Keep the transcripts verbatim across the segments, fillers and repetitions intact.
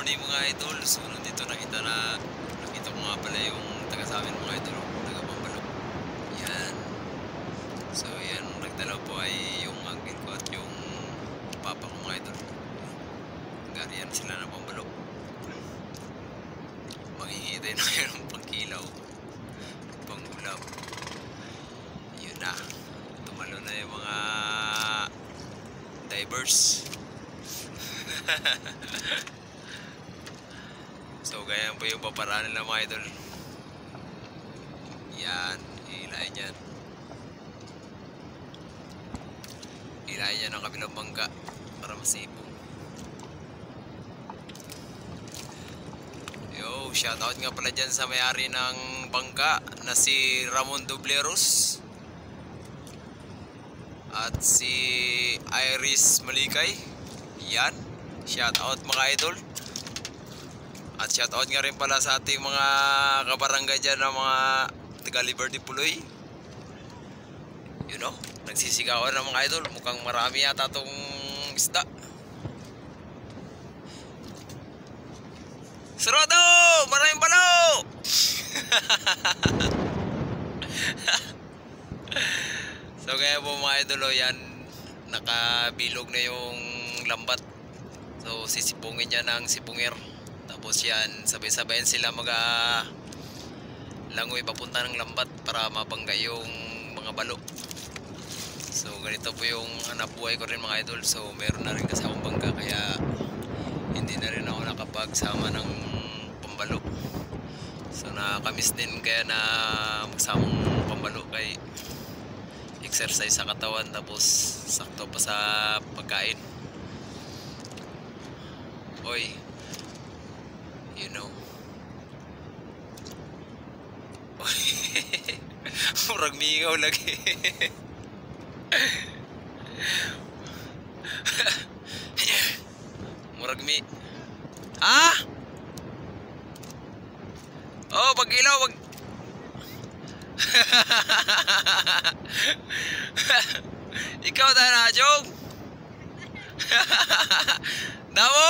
morning mga idol. So nandito nakita na nakita ko nga pala yung taga sa amin mga idol, taga Pambalok. Yan. So yan, nagdalaw po ay yung uncle ko at yung papa ko mga idol. Gariyan sila na Pambalok. Manghihintay na kayo ng pangkilaw, pangulam. Yun na. Tumalo na yung mga divers. So ganyan po yung paparaan nila mga idol. Yan, hilahin yan. Hilahin yan ang kabilang bangka para masipong. Yo, shoutout nga pala dyan sa may-ari ng bangka na si Ramon Dobleros at si Iris Malikay. Yan, shoutout mga idol. At shoutout nga rin pala sa ating mga kabarangay dyan ng mga taga Liberty Puloy. You know, nagsisigawan ng mga idol. Mukhang marami yata itong isda. Sarado! Maraming balo! So kaya po mga idol, yan, nakabilog na yung lambat. So sisipungin niya ng sipungir. Tapos yan, sabay-sabayan sila mag uh, langoy papunta ng lambat para mabangga yung mga balo. So ganito po yung hanap buhay ko rin mga idol. So meron na rin kasi akong bangka, kaya hindi na rin ako nakapagsama ng pambalo. So nakakamiss din kaya na magsamang pambalo, kay exercise sa katawan, tapos sakto pa sa pagkain. Oy, you know. Murag mingaw lagi. Murag mi. Ah! Oh, pag ilaw, wag. Ikaw dahil na, Jong. Damo.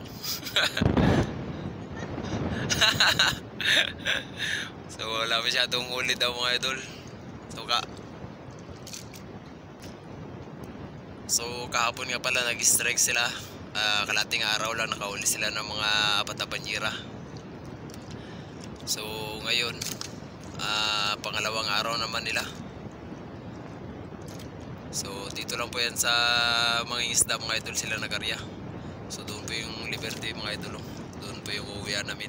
So wala masyadong ulit daw mga idol. So ka So kahapon nga pala nag-strike sila. uh, Kalating araw lang nakauli sila ng mga apat na banyera. So ngayon uh, pangalawang araw naman nila. So dito lang po yan sa mga isda mga idol sila nagarya. So doon po yung Liberty mga idol. Doon po yung uwian namin.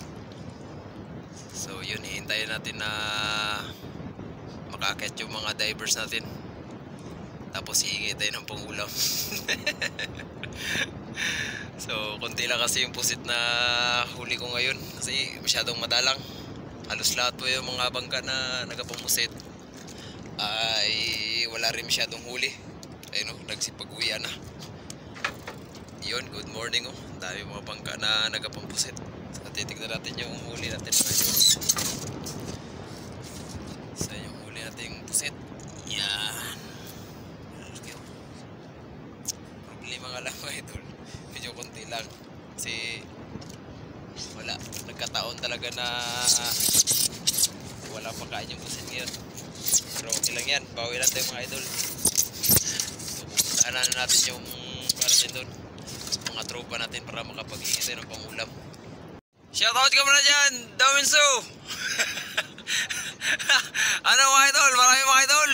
So yun, hihintayin natin na makakit yung mga divers natin. Tapos hihingi tayo ng pangulam. So konti lang kasi yung pusit na huli ko ngayon, kasi masyadong madalang. Halos lahat po yung mga bangka na nagapumusit ay wala rin masyadong huli. Ayun o, nagsipag-uwian na. Yun, good morning oh. Dami mga bangka na nagapumusit. So titignan natin yung huli natin. So yung huli natin pusit. Yan. Problema nga lang mga idol, medyo konti lang. Kasi wala, nagkataon talaga na wala pa kain yung pusit ngayon. Pero okay lang yan, bawi natin mga idol. So pupuntahan na natin yung natin doon, mga tropa natin, para makapag-iingi tayo ng pangulam. Shoutout ka muna dyan, Daminso. Ano mga idol, maraming mga idol.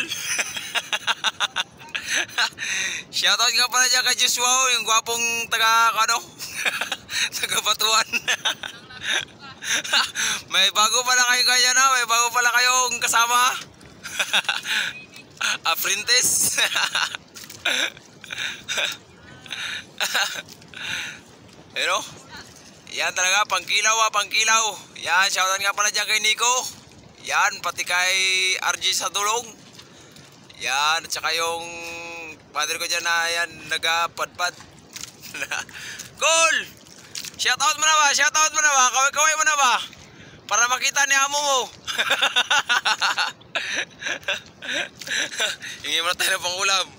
Shoutout nga pala dyan kay Joshua, yung gwapong taga ano, taga Batuan. May bago pala kayo kanya na, may bago pala kayong kasama. Apprentice. Pero yan talaga, pangkilaw ah, pangkilaw. Yan, shoutout nga pala dyan kay Nico. Yan, pati kay R J sa tulong. Yan, at saka yung father ko dyan na yan, nagapadpad. Cool! Shoutout mo na ba? Shoutout mo na ba? Kaway-kaway mo na ba? Para makita ni amo mo. Hingi mo na tayo ng pangulam.